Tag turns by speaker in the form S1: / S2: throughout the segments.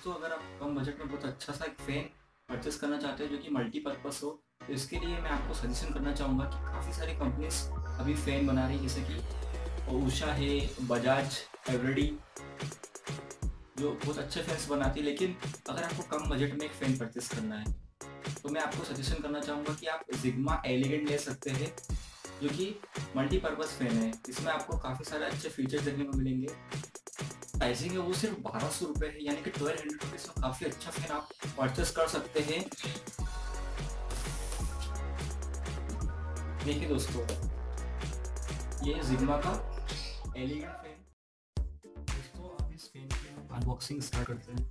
S1: दोस्तों, अगर आप कम बजट में बहुत अच्छा सा एक फ़ैन परचेस करना चाहते हो जो कि मल्टीपर्पज़ हो, तो इसके लिए मैं आपको सजेशन करना चाहूँगा कि काफ़ी सारी कंपनीज़ अभी फ़ैन बना रही है, जैसे कि उषा है, बजाज, एवरीडी, जो बहुत अच्छे फैंस बनाती है। लेकिन अगर आपको कम बजट में एक फ़ैन परचेस करना है, तो मैं आपको सजेशन करना चाहूँगा कि आप जिग्मा एलिगेंट ले सकते हैं, जो कि मल्टीपर्पज़ फ़ैन है। इसमें आपको काफ़ी सारे अच्छे फीचर्स देखने को मिलेंगे। प्राइसिंग है वो सिर्फ 1200 रुपये है, यानी कि 1200 रुपीज़ में काफ़ी अच्छा फ़ैन आप परचेस कर सकते हैं। देखिए दोस्तों, ये जिग्मा का एलिगेंट फ़ैन। दोस्तों, आप इस फ़ैन की अनबॉक्सिंग स्टार्ट करते हैं।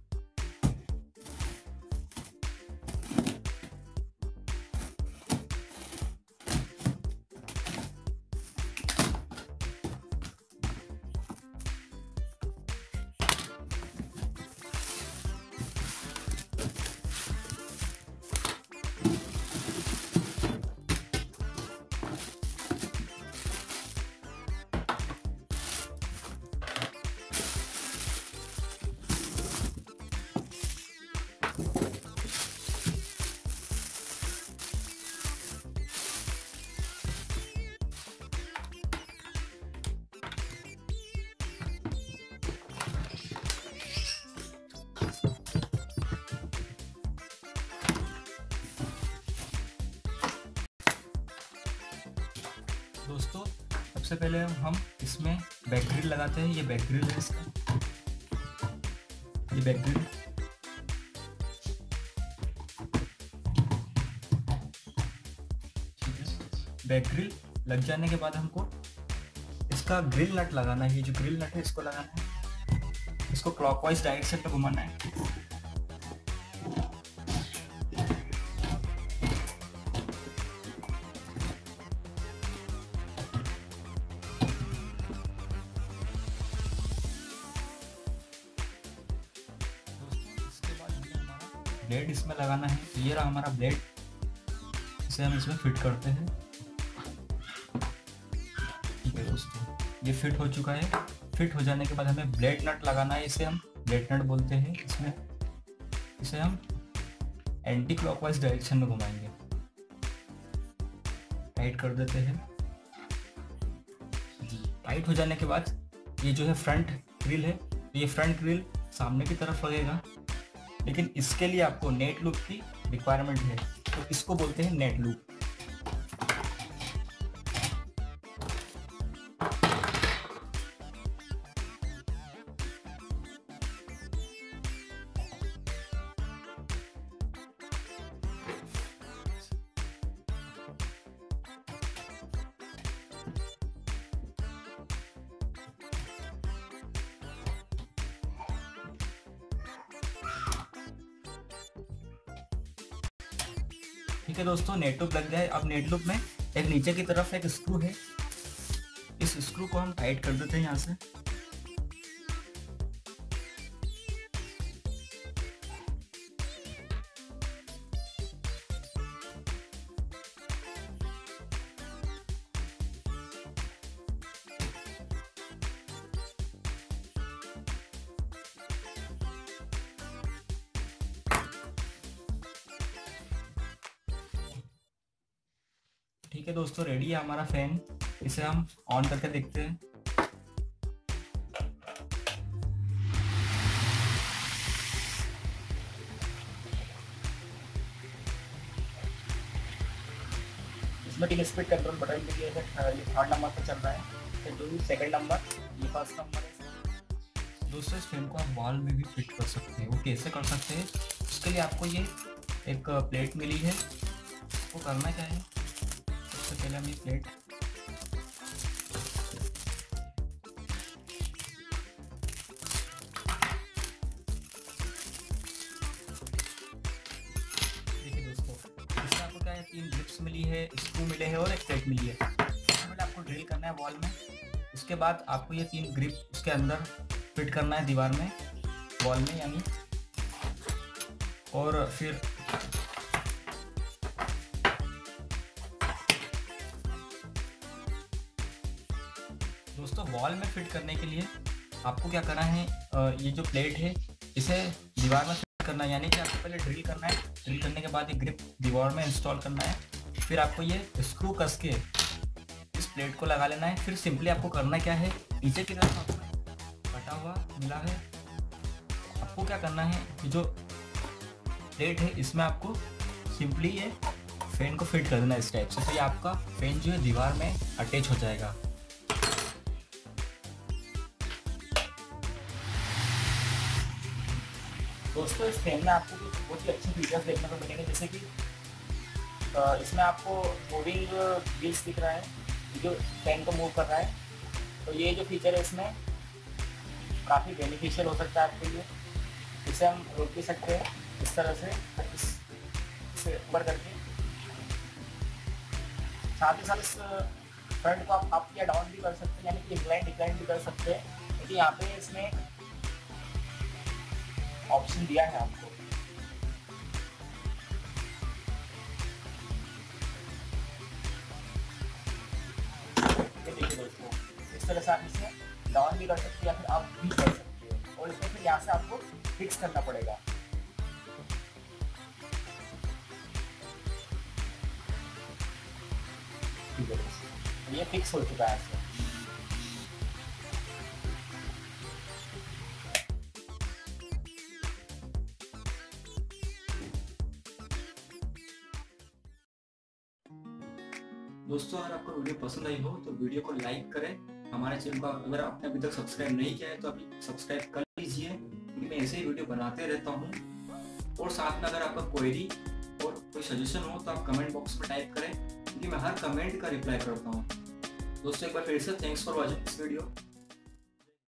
S1: दोस्तों, सबसे पहले हम इसमें बैक ग्रिल लगाते हैं। ये बैक ग्रिल है इसका, ये बैक ग्रिल। बैक ग्रिल लग जाने के बाद हमको इसका ग्रिल नट लगाना है। ये जो ग्रिल नट है इसको लगाना है, इसको क्लॉकवाइज डायरेक्शन में घुमाना है। ब्लेड इसमें लगाना है। ये रहा हमारा ब्लेड, इसे हम इसमें फिट करते हैं। ठीक है दोस्तों, ये फिट हो चुका है। फिट हो जाने के बाद हमें ब्लेड नट लगाना है। इसे हम ब्लेड नट बोलते हैं। इसमें इसे हम एंटी क्लॉकवाइज डायरेक्शन में घुमाएंगे। टाइट कर देते हैं। टाइट हो जाने के बाद ये जो है फ्रंट ग्रिल है, तो ये फ्रंट ग्रिल सामने की तरफ लगेगा, लेकिन इसके लिए आपको नेट लूप की रिक्वायरमेंट है, तो इसको बोलते हैं नेट लूप। ठीक है दोस्तों, नेट लूप लग जाए। अब नेट लूप में एक नीचे की तरफ एक स्क्रू है, इस स्क्रू को हम टाइट कर देते हैं यहाँ से। ठीक है दोस्तों, रेडी है हमारा फैन। इसे हम ऑन करके देखते हैं। इसमें 3 स्पीड कंट्रोल बटन भी दिए हैं। ये 3rd नंबर पर चल रहा है, तो जो 2nd नंबर, ये 1st नंबर है। दोस्तों, इस फैन को आप वॉल में भी फिट कर सकते हैं। वो कैसे कर सकते हैं, उसके लिए आपको ये एक प्लेट मिली है। वो करना क्या है, सबसे पहले हम ये प्लेट देखिए दोस्तों, इसमें आपको क्या है, 3 ग्रिप्स मिली है, स्क्रू मिले हैं और एक प्लेट मिली है। सबसे पहले आपको ड्रिल करना है वॉल में। उसके बाद आपको ये 3 ग्रिप उसके अंदर फिट करना है, दीवार में, वॉल में यानी। और फिर दोस्तों, वॉल में फिट करने के लिए आपको क्या करना है, ये जो प्लेट है इसे दीवार में फिट करना है, यानी कि आपको पहले ड्रिल करना है। ड्रिल करने के बाद ये ग्रिप दीवार में इंस्टॉल करना है। फिर आपको ये स्क्रू कस के इस प्लेट को लगा लेना है। फिर सिंपली आपको करना क्या है, नीचे की तरफ आपको कटा हुआ मिला है, आपको क्या करना है कि जो प्लेट है इसमें आपको सिंपली ये फैन को फिट कर देना है इस टाइप से। तो ये आपका फैन जो है दीवार में अटैच हो जाएगा। दोस्तों इस फैन में आपको कुछ बहुत ही अच्छे फीचर्स देखने को मिलेंगे, जैसे कि इसमें आपको मूविंग व्हील्स दिख रहा है जो फैन को मूव कर रहा है। तो ये जो फीचर है इसमें काफ़ी बेनिफिशियल हो सकता है आपके लिए। इसे हम रोक भी सकते हैं इस तरह से, इसे ऊपर करके। साथ ही साथ इस फ्रंट को आप अप या डाउन भी कर सकते हैं, यानी कि इंक्लाइन डिक्लाइन भी कर सकते हैं। क्योंकि यहाँ पे इसमें ऑप्शन दिया है आपको। देखिए दोस्तों, इस तरह से आप इसे डाउन भी कर सकते हैं या फिर अप भी कर सकते हैं, और इसमें फिर यहाँ से आपको फिक्स करना पड़ेगा। ठीक है दोस्तों, ये फिक्स हो चुका है। दोस्तों अगर आपको वीडियो पसंद आई हो तो वीडियो को लाइक करें। हमारे चैनल को अगर आपने अभी तक सब्सक्राइब नहीं किया है तो अभी सब्सक्राइब कर लीजिए, क्योंकि मैं ऐसे ही वीडियो बनाते रहता हूँ। और साथ में अगर आपका क्वेरी और कोई सजेशन हो तो आप कमेंट बॉक्स में टाइप करें, क्योंकि मैं हर कमेंट का रिप्लाई करता हूँ। दोस्तों एक बार फिर से thanks for watching this video.